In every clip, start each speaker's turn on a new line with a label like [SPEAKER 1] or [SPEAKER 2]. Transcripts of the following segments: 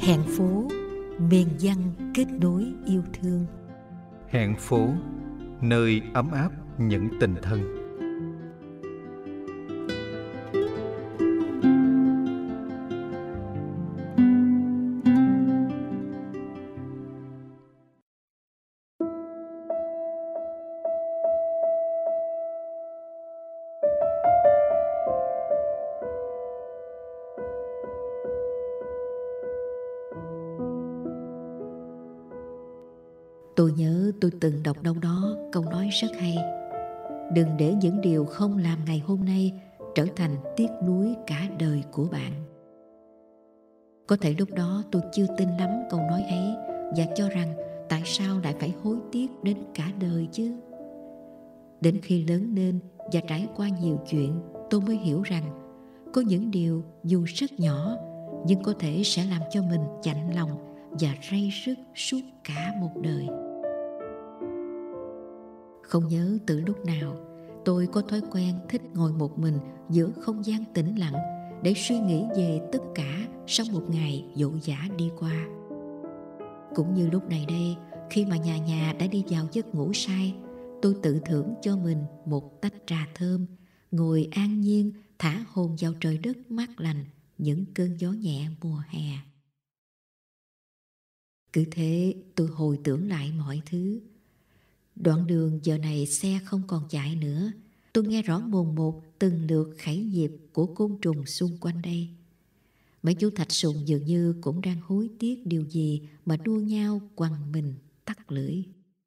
[SPEAKER 1] Hẹn phố, miền văn kết nối yêu thương.
[SPEAKER 2] Hẹn phố, nơi ấm áp những tình thân.
[SPEAKER 1] Tôi nhớ tôi từng đọc đâu đó câu nói rất hay: đừng để những điều không làm ngày hôm nay trở thành tiếc nuối cả đời của bạn. Có thể lúc đó tôi chưa tin lắm câu nói ấy và cho rằng tại sao lại phải hối tiếc đến cả đời chứ. Đến khi lớn lên và trải qua nhiều chuyện, tôi mới hiểu rằng có những điều dù rất nhỏ nhưng có thể sẽ làm cho mình chạnh lòng và ray rứt suốt cả một đời. Không nhớ từ lúc nào tôi có thói quen thích ngồi một mình giữa không gian tĩnh lặng để suy nghĩ về tất cả sau một ngày vội vã đi qua. Cũng như lúc này đây, khi mà nhà đã đi vào giấc ngủ say, tôi tự thưởng cho mình một tách trà thơm, ngồi an nhiên thả hồn vào trời đất mát lành, những cơn gió nhẹ mùa hè. Cứ thế tôi hồi tưởng lại mọi thứ. Đoạn đường giờ này xe không còn chạy nữa. Tôi nghe rõ mồn một từng lượt khẩy nhịp của côn trùng xung quanh đây. Mấy chú thạch sùng dường như cũng đang hối tiếc điều gì mà đua nhau quằn mình tắt lưỡi.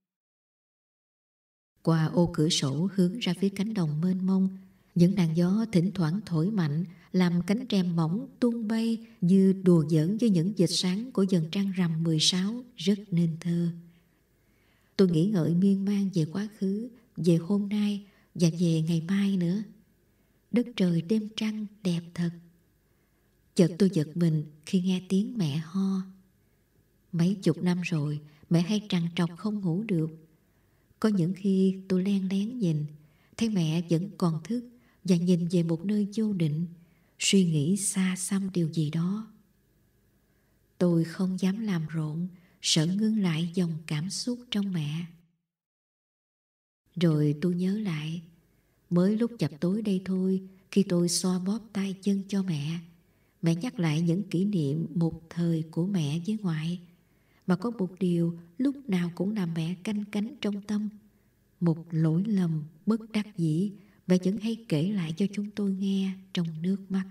[SPEAKER 1] Qua ô cửa sổ hướng ra phía cánh đồng mênh mông, những làn gió thỉnh thoảng thổi mạnh làm cánh rèm mỏng tung bay như đùa giỡn với những vệt sáng của dần trăng rằm 16 rất nên thơ. Tôi nghĩ ngợi miên man về quá khứ, về hôm nay và về ngày mai nữa. Đất trời đêm trăng đẹp thật. Chợt tôi giật mình khi nghe tiếng mẹ ho. Mấy chục năm rồi, mẹ hay trằn trọc không ngủ được. Có những khi tôi len lén nhìn, thấy mẹ vẫn còn thức và nhìn về một nơi vô định, suy nghĩ xa xăm điều gì đó. Tôi không dám làm rộn, sợ ngưng lại dòng cảm xúc trong mẹ. Rồi tôi nhớ lại, mới lúc chập tối đây thôi, khi tôi xoa bóp tay chân cho mẹ nhắc lại những kỷ niệm một thời của mẹ với ngoại. Mà có một điều lúc nào cũng làm mẹ canh cánh trong tâm, một lỗi lầm bất đắc dĩ mẹ vẫn hay kể lại cho chúng tôi nghe trong nước mắt.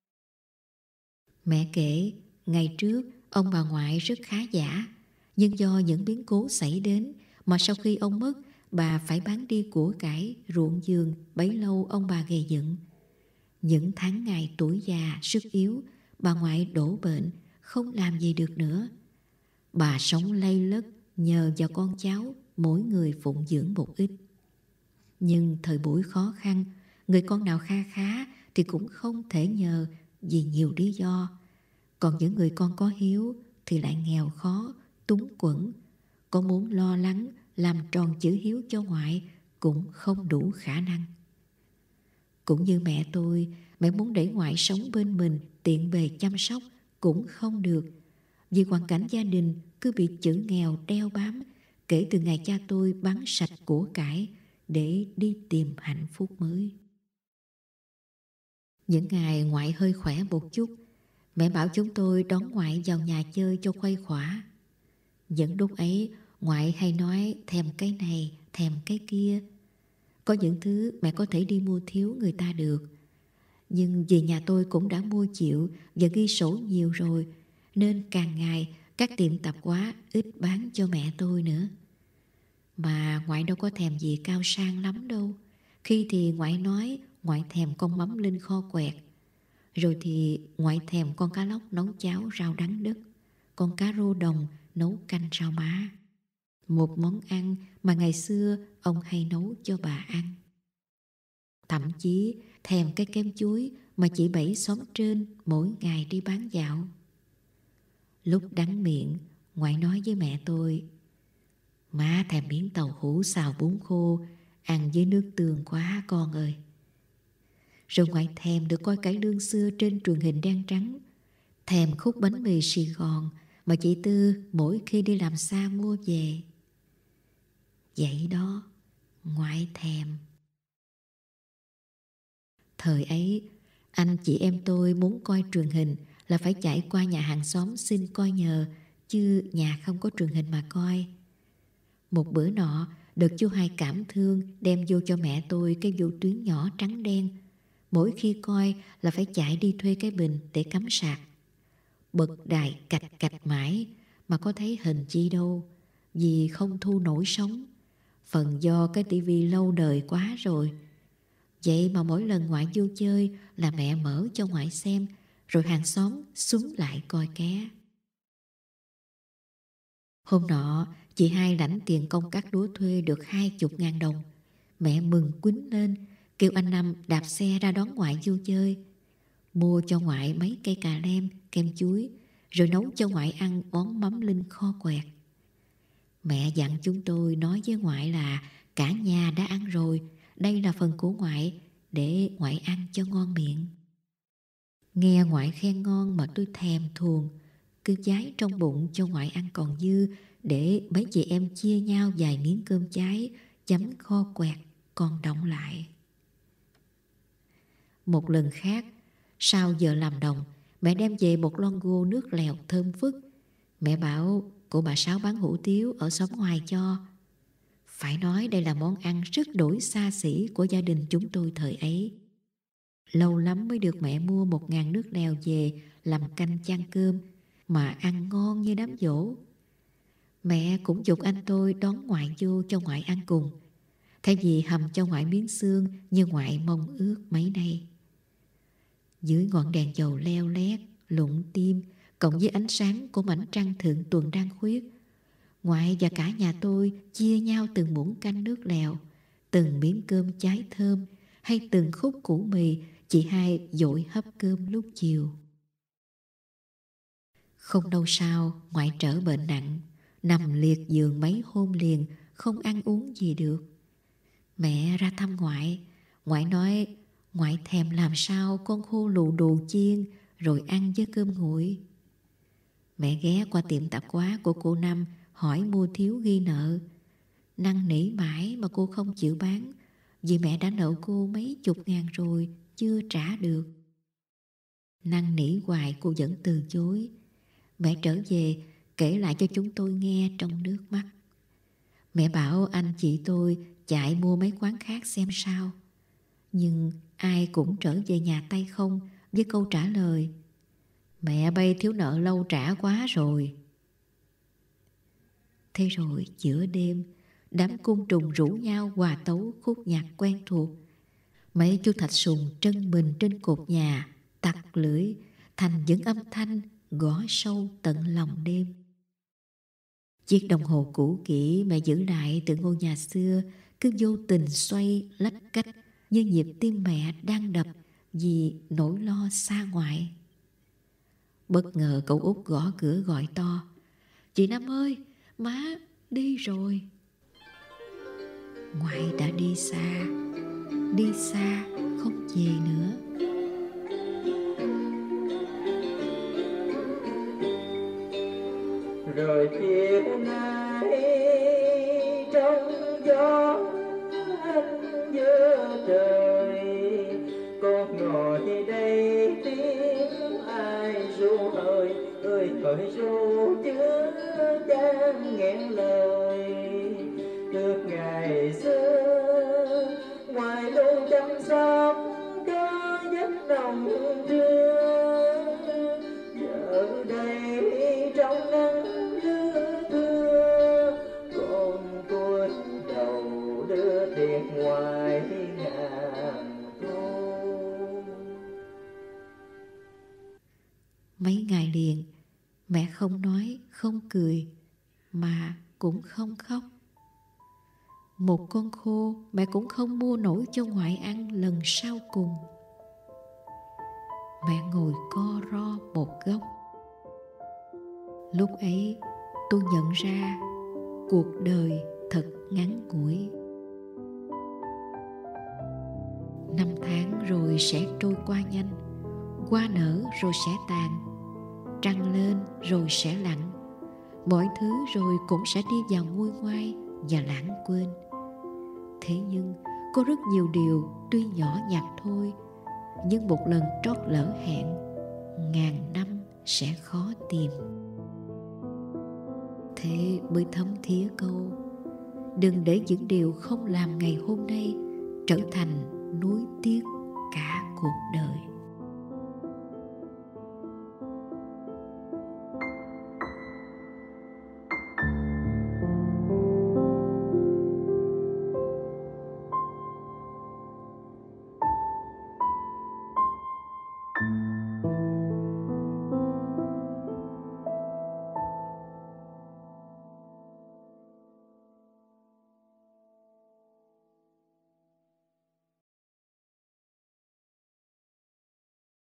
[SPEAKER 1] Mẹ kể, ngày trước ông bà ngoại rất khá giả, nhưng do những biến cố xảy đến mà sau khi ông mất, bà phải bán đi của cải, ruộng vườn, bấy lâu ông bà gầy dựng. Những tháng ngày tuổi già, sức yếu, bà ngoại đổ bệnh, không làm gì được nữa. Bà sống lây lất nhờ vào con cháu, mỗi người phụng dưỡng một ít. Nhưng thời buổi khó khăn, người con nào kha khá thì cũng không thể nhờ vì nhiều lý do. Còn những người con có hiếu thì lại nghèo khó, túng quẫn. Có muốn lo lắng, làm tròn chữ hiếu cho ngoại cũng không đủ khả năng. Cũng như mẹ tôi, mẹ muốn để ngoại sống bên mình tiện bề chăm sóc cũng không được, vì hoàn cảnh gia đình cứ bị chữ nghèo đeo bám kể từ ngày cha tôi bán sạch của cải để đi tìm hạnh phúc mới. Những ngày ngoại hơi khỏe một chút, mẹ bảo chúng tôi đón ngoại vào nhà chơi cho khuây khỏa. Những lúc ấy, ngoại hay nói thèm cái này, thèm cái kia. Có những thứ mẹ có thể đi mua thiếu người ta được, nhưng vì nhà tôi cũng đã mua chịu và ghi sổ nhiều rồi, nên càng ngày các tiệm tạp hóa ít bán cho mẹ tôi nữa. Mà ngoại đâu có thèm gì cao sang lắm đâu. Khi thì ngoại nói ngoại thèm con mắm linh kho quẹt, rồi thì ngoại thèm con cá lóc nấu cháo rau đắng đất, con cá rô đồng nấu canh rau má. Một món ăn mà ngày xưa ông hay nấu cho bà ăn. Thậm chí thèm cái kem chuối mà chị Bảy xóm trên mỗi ngày đi bán dạo. Lúc đắng miệng, ngoại nói với mẹ tôi: má thèm miếng tàu hũ xào bún khô, ăn với nước tương quá con ơi. Rồi ngoại thèm được coi cải lương xưa trên truyền hình đen trắng. Thèm khúc bánh mì Sài Gòn mà chị Tư mỗi khi đi làm xa mua về. Vậy đó, ngoại thèm. Thời ấy, anh chị em tôi muốn coi truyền hình là phải chạy qua nhà hàng xóm xin coi nhờ, chứ nhà không có truyền hình mà coi. Một bữa nọ, được chú Hai cảm thương đem vô cho mẹ tôi cái vô tuyến nhỏ trắng đen. Mỗi khi coi là phải chạy đi thuê cái bình để cắm sạc. Bật đài cạch cạch mãi mà có thấy hình chi đâu, vì không thu nổi sóng. Phần do cái tivi lâu đời quá rồi. Vậy mà mỗi lần ngoại vô chơi là mẹ mở cho ngoại xem, rồi hàng xóm xúm lại coi ké. Hôm nọ, chị Hai lãnh tiền công cắt lúa thuê được 20.000 đồng. Mẹ mừng quýnh lên, kêu anh Năm đạp xe ra đón ngoại vô chơi. Mua cho ngoại mấy cây cà lem, kem chuối, rồi nấu cho ngoại ăn món mắm linh kho quẹt. Mẹ dặn chúng tôi nói với ngoại là cả nhà đã ăn rồi, đây là phần của ngoại, để ngoại ăn cho ngon miệng. Nghe ngoại khen ngon mà tôi thèm thuồng, cứ cháy trong bụng cho ngoại ăn còn dư, để mấy chị em chia nhau vài miếng cơm cháy, chấm kho quẹt, còn đọng lại. Một lần khác, sau giờ làm đồng, mẹ đem về một lon gô nước lèo thơm phức. Mẹ bảo cô bà Sáu bán hủ tiếu ở xóm ngoài cho. Phải nói đây là món ăn rất đổi xa xỉ của gia đình chúng tôi thời ấy. Lâu lắm mới được mẹ mua 1.000 nước lèo về làm canh chan cơm, mà ăn ngon như đám giỗ. Mẹ cũng giục anh tôi đón ngoại vô cho ngoại ăn cùng, thay vì hầm cho ngoại miếng xương như ngoại mong ước mấy nay. Dưới ngọn đèn dầu leo lét, lụng tim, cộng với ánh sáng của mảnh trăng thượng tuần đang khuyết, ngoại và cả nhà tôi chia nhau từng muỗng canh nước lèo, từng miếng cơm cháy thơm, hay từng khúc củ mì chị Hai dội hấp cơm lúc chiều. Không lâu sau, ngoại trở bệnh nặng, nằm liệt giường mấy hôm liền, không ăn uống gì được. Mẹ ra thăm ngoại, ngoại nói ngoại thèm làm sao con khô lù đù chiên rồi ăn với cơm nguội. Mẹ ghé qua tiệm tạp hóa của cô Năm hỏi mua thiếu ghi nợ. Năn nỉ mãi mà cô không chịu bán, vì mẹ đã nợ cô mấy chục ngàn rồi, chưa trả được. Năn nỉ hoài cô vẫn từ chối. Mẹ trở về kể lại cho chúng tôi nghe trong nước mắt. Mẹ bảo anh chị tôi chạy mua mấy quán khác xem sao. Nhưng ai cũng trở về nhà tay không với câu trả lời: mẹ bay thiếu nợ lâu trả quá rồi. Thế rồi giữa đêm, đám côn trùng rủ nhau hòa tấu khúc nhạc quen thuộc. Mấy chú thạch sùng trân mình trên cột nhà, tặc lưỡi thành những âm thanh gõ sâu tận lòng đêm. Chiếc đồng hồ cũ kỹ mẹ giữ lại từ ngôi nhà xưa cứ vô tình xoay lách cách như nhịp tim mẹ đang đập vì nỗi lo xa ngoại. Bất ngờ cậu út gõ cửa gọi to: chị Năm ơi, má đi rồi. Ngoại đã đi xa không về nữa.
[SPEAKER 3] Rồi chiều nay trong gió anh giữa trời, con ngồi đây tiếng ai ru hời ơi hỡi ru chưa chan nghẹn lời. Từ ngày xưa ngoài đâu chăm sóc có giấc nồng trưa, giờ đây trong nắng tiền ngoài ngàn thu.
[SPEAKER 1] Mấy ngày liền mẹ không nói, không cười, mà cũng không khóc. Một con khô mẹ cũng không mua nổi cho ngoại ăn lần sau cùng. Mẹ ngồi co ro một góc. Lúc ấy tôi nhận ra cuộc đời thật ngắn ngủi. 5 tháng rồi sẽ trôi qua nhanh, hoa nở rồi sẽ tàn. Trăng lên rồi sẽ lặn, mọi thứ rồi cũng sẽ đi vào nguôi ngoai và lãng quên. Thế nhưng có rất nhiều điều tuy nhỏ nhặt thôi, nhưng một lần trót lỡ hẹn, ngàn năm sẽ khó tìm. Thế mới thấm thía câu: đừng để những điều không làm ngày hôm nay trở thành nuối tiếc cả cuộc đời.